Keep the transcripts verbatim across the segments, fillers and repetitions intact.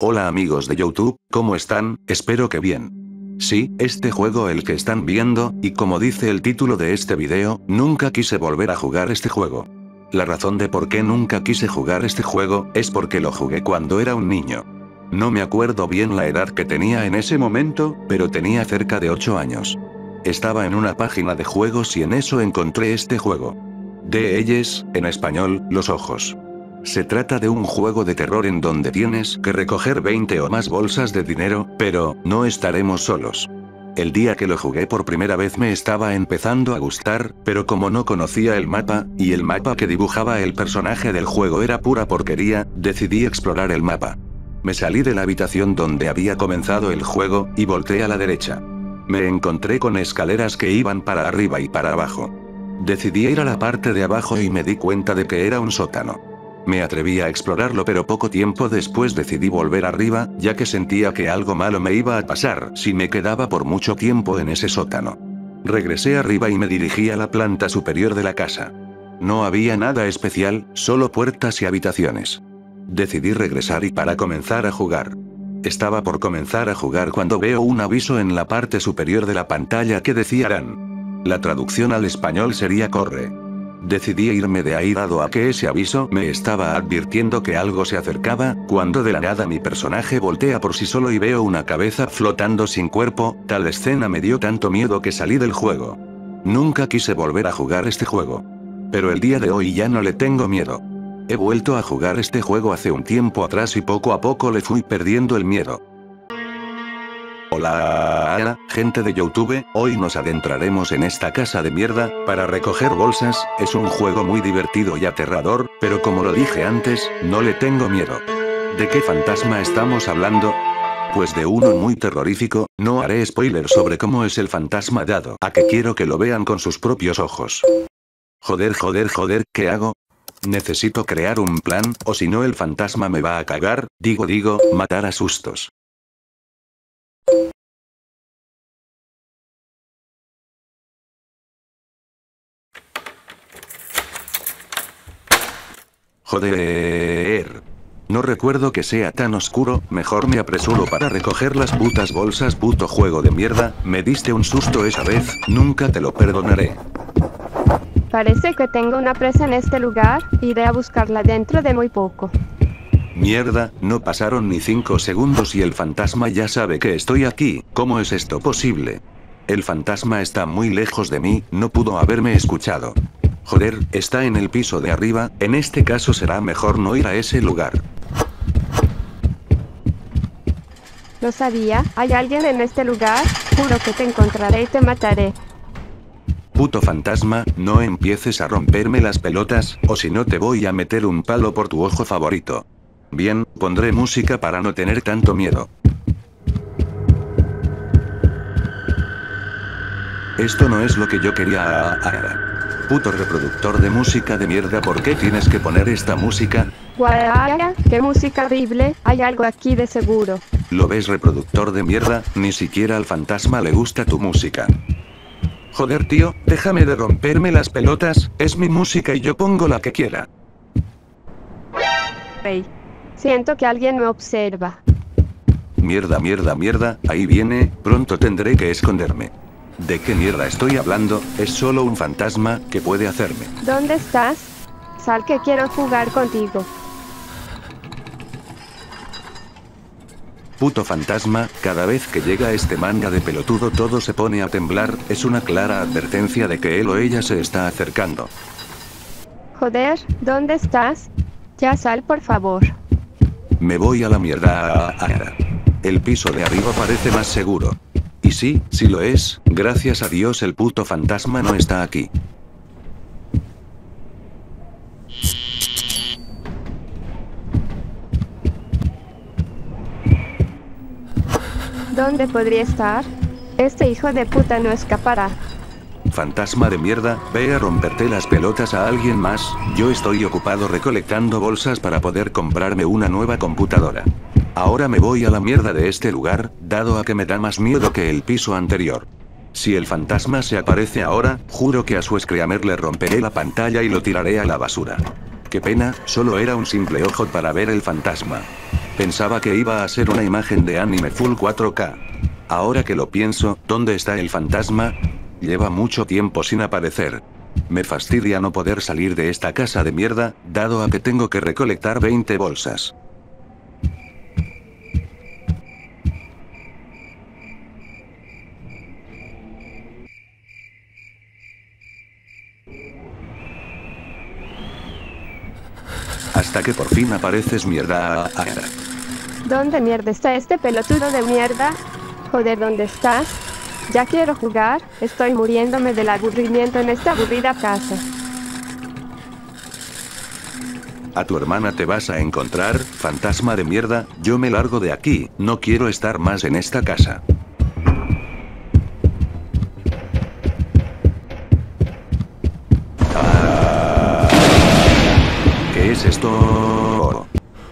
Hola amigos de YouTube, ¿cómo están? Espero que bien. Sí, este juego el que están viendo, y como dice el título de este video, nunca quise volver a jugar este juego. La razón de por qué nunca quise jugar este juego, es porque lo jugué cuando era un niño. No me acuerdo bien la edad que tenía en ese momento, pero tenía cerca de ocho años. Estaba en una página de juegos y en eso encontré este juego. De ellos, en español, Los Ojos. Se trata de un juego de terror en donde tienes que recoger veinte o más bolsas de dinero, pero no estaremos solos. El día que lo jugué por primera vez me estaba empezando a gustar, pero como no conocía el mapa, y el mapa que dibujaba el personaje del juego era pura porquería, decidí explorar el mapa. Me salí de la habitación donde había comenzado el juego, y volteé a la derecha. Me encontré con escaleras que iban para arriba y para abajo. Decidí ir a la parte de abajo y me di cuenta de que era un sótano. Me atreví a explorarlo, pero poco tiempo después decidí volver arriba, ya que sentía que algo malo me iba a pasar si me quedaba por mucho tiempo en ese sótano. Regresé arriba y me dirigí a la planta superior de la casa. No había nada especial, solo puertas y habitaciones. Decidí regresar y para comenzar a jugar. Estaba por comenzar a jugar cuando veo un aviso en la parte superior de la pantalla que decía Run. La traducción al español sería corre. Decidí irme de ahí dado a que ese aviso me estaba advirtiendo que algo se acercaba, cuando de la nada mi personaje voltea por sí solo y veo una cabeza flotando sin cuerpo. Tal escena me dio tanto miedo que salí del juego. Nunca quise volver a jugar este juego. Pero el día de hoy ya no le tengo miedo. He vuelto a jugar este juego hace un tiempo atrás y poco a poco le fui perdiendo el miedo. Hola, gente de YouTube, hoy nos adentraremos en esta casa de mierda, para recoger bolsas. Es un juego muy divertido y aterrador, pero como lo dije antes, no le tengo miedo. ¿De qué fantasma estamos hablando? Pues de uno muy terrorífico. No haré spoiler sobre cómo es el fantasma dado a que quiero que lo vean con sus propios ojos. Joder, joder, joder, ¿qué hago? Necesito crear un plan, o si no el fantasma me va a cagar, digo digo, matar a sustos. Joder. No recuerdo que sea tan oscuro, mejor me apresuro para recoger las putas bolsas. Puto juego de mierda, me diste un susto esa vez, nunca te lo perdonaré. Parece que tengo una presa en este lugar, iré a buscarla dentro de muy poco. Mierda, no pasaron ni cinco segundos y el fantasma ya sabe que estoy aquí. ¿Cómo es esto posible? El fantasma está muy lejos de mí, no pudo haberme escuchado. Joder, está en el piso de arriba, en este caso será mejor no ir a ese lugar. Lo sabía, hay alguien en este lugar, juro que te encontraré y te mataré. Puto fantasma, no empieces a romperme las pelotas, o si no te voy a meter un palo por tu ojo favorito. Bien, pondré música para no tener tanto miedo. Esto no es lo que yo quería. Puto reproductor de música de mierda, ¿por qué tienes que poner esta música? Guaya, qué música horrible, hay algo aquí de seguro. ¿Lo ves, reproductor de mierda? Ni siquiera al fantasma le gusta tu música. Joder tío, déjame de romperme las pelotas, es mi música y yo pongo la que quiera. Hey. Siento que alguien me observa. Mierda, mierda, mierda, ahí viene, pronto tendré que esconderme. ¿De qué mierda estoy hablando? Es solo un fantasma, ¿qué puede hacerme? ¿Dónde estás? Sal que quiero jugar contigo. Puto fantasma, cada vez que llega este manga de pelotudo todo se pone a temblar, es una clara advertencia de que él o ella se está acercando. Joder, ¿dónde estás? Ya sal por favor. Me voy a la mierda. El piso de arriba parece más seguro. Y sí, sí lo es, gracias a Dios el puto fantasma no está aquí. ¿Dónde podría estar? Este hijo de puta no escapará. Fantasma de mierda, ve a romperte las pelotas a alguien más, yo estoy ocupado recolectando bolsas para poder comprarme una nueva computadora. Ahora me voy a la mierda de este lugar, dado a que me da más miedo que el piso anterior. Si el fantasma se aparece ahora, juro que a su screamer le romperé la pantalla y lo tiraré a la basura. Qué pena, solo era un simple ojo para ver el fantasma. Pensaba que iba a ser una imagen de anime full cuatro K. Ahora que lo pienso, ¿dónde está el fantasma? Lleva mucho tiempo sin aparecer. Me fastidia no poder salir de esta casa de mierda, dado a que tengo que recolectar veinte bolsas. Hasta que por fin apareces, mierda. ¿Dónde mierda está este pelotudo de mierda? Joder, ¿dónde estás? Ya quiero jugar, estoy muriéndome del aburrimiento en esta aburrida casa. A tu hermana te vas a encontrar, fantasma de mierda, yo me largo de aquí, no quiero estar más en esta casa. Ah, ¿qué es esto?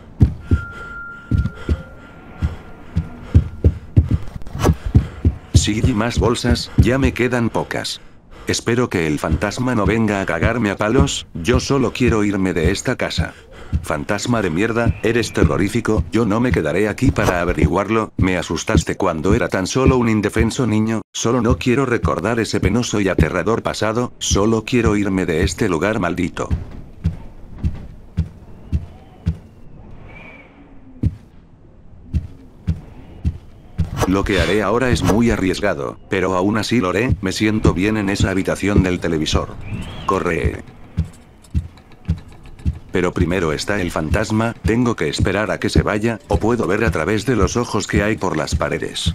Sí, y más bolsas, ya me quedan pocas. Espero que el fantasma no venga a cagarme a palos, yo solo quiero irme de esta casa. Fantasma de mierda, eres terrorífico, yo no me quedaré aquí para averiguarlo, me asustaste cuando era tan solo un indefenso niño, solo no quiero recordar ese penoso y aterrador pasado, solo quiero irme de este lugar maldito. Lo que haré ahora es muy arriesgado, pero aún así lo haré, me siento bien en esa habitación del televisor. Corre. Pero primero está el fantasma, tengo que esperar a que se vaya, o puedo ver a través de los ojos que hay por las paredes.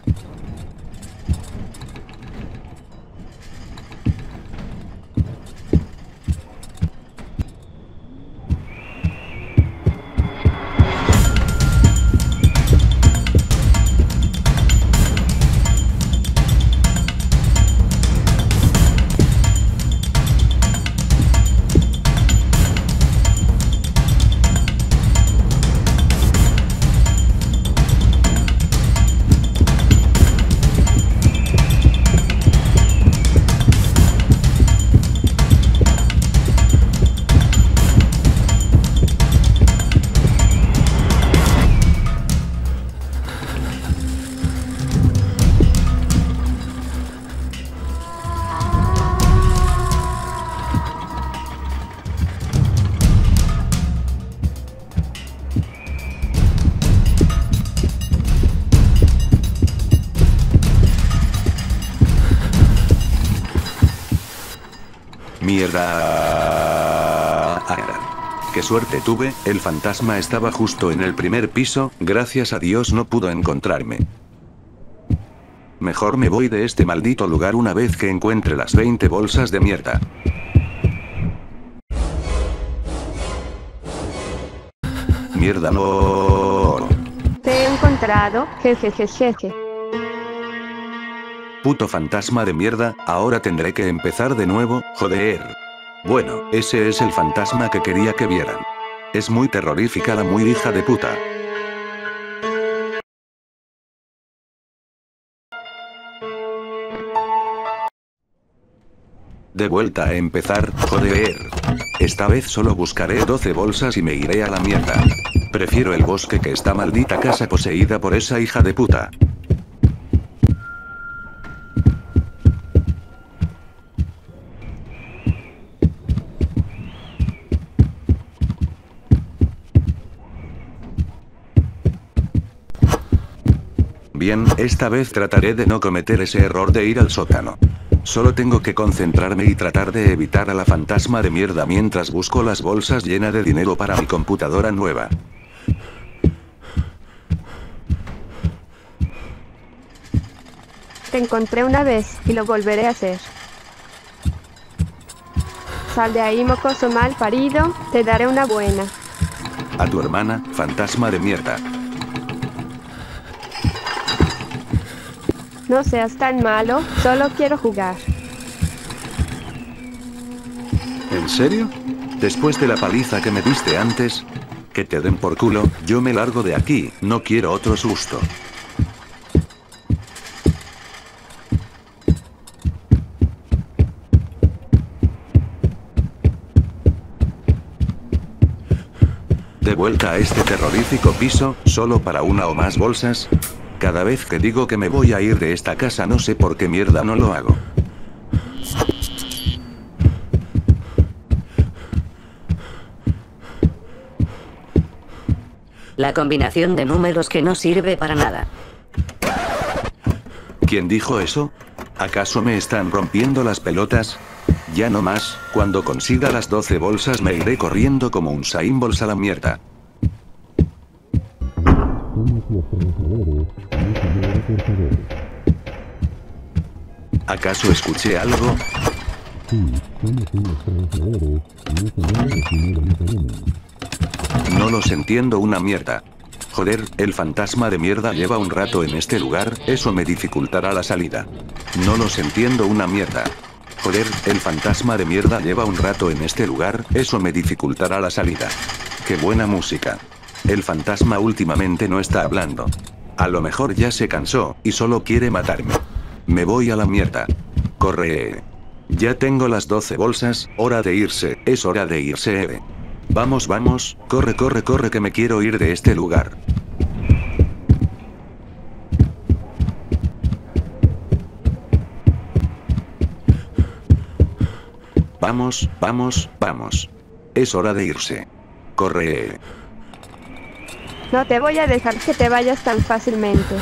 Mierda. Qué suerte tuve, el fantasma estaba justo en el primer piso, gracias a Dios no pudo encontrarme. Mejor me voy de este maldito lugar una vez que encuentre las veinte bolsas de mierda. Mierda, no. Te he encontrado, jejejejeje. Puto fantasma de mierda, ahora tendré que empezar de nuevo, joder. Bueno, ese es el fantasma que quería que vieran. Es muy terrorífica la muy hija de puta. De vuelta a empezar, joder. Esta vez solo buscaré doce bolsas y me iré a la mierda. Prefiero el bosque que esta maldita casa poseída por esa hija de puta. Bien, esta vez trataré de no cometer ese error de ir al sótano. Solo tengo que concentrarme y tratar de evitar a la fantasma de mierda mientras busco las bolsas llenas de dinero para mi computadora nueva. Te encontré una vez, y lo volveré a hacer. Sal de ahí, mocoso mal parido, te daré una buena. A tu hermana, fantasma de mierda. No seas tan malo, solo quiero jugar. ¿En serio? Después de la paliza que me diste antes, que te den por culo, yo me largo de aquí, no quiero otro susto. De vuelta a este terrorífico piso, solo para una o más bolsas. Cada vez que digo que me voy a ir de esta casa no sé por qué mierda no lo hago. La combinación de números que no sirve para nada. ¿Quién dijo eso? ¿Acaso me están rompiendo las pelotas? Ya no más, cuando consiga las doce bolsas me iré corriendo como un Usain Bolt a la mierda. ¿Acaso escuché algo? No los entiendo una mierda. Joder, el fantasma de mierda lleva un rato en este lugar, eso me dificultará la salida. No los entiendo una mierda. Joder, el fantasma de mierda lleva un rato en este lugar, eso me dificultará la salida. Qué buena música. El fantasma últimamente no está hablando. A lo mejor ya se cansó, y solo quiere matarme. Me voy a la mierda. Corre. Ya tengo las doce bolsas, hora de irse, es hora de irse. Vamos, vamos, corre, corre, corre que me quiero ir de este lugar. Vamos, vamos, vamos. Es hora de irse. Corre. No te voy a dejar que te vayas tan fácilmente.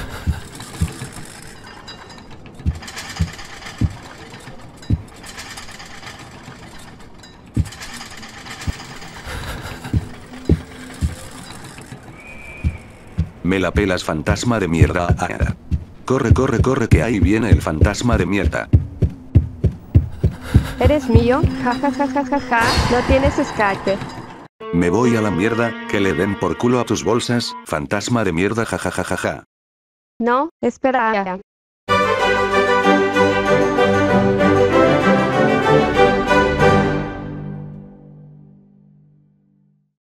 Me la pelas, fantasma de mierda. Ah. Corre, corre, corre que ahí viene el fantasma de mierda. ¿Eres mío? Ja ja ja ja ja ja, no tienes escape. Me voy a la mierda, que le den por culo a tus bolsas, fantasma de mierda, ja ja ja ja ja. No, espera.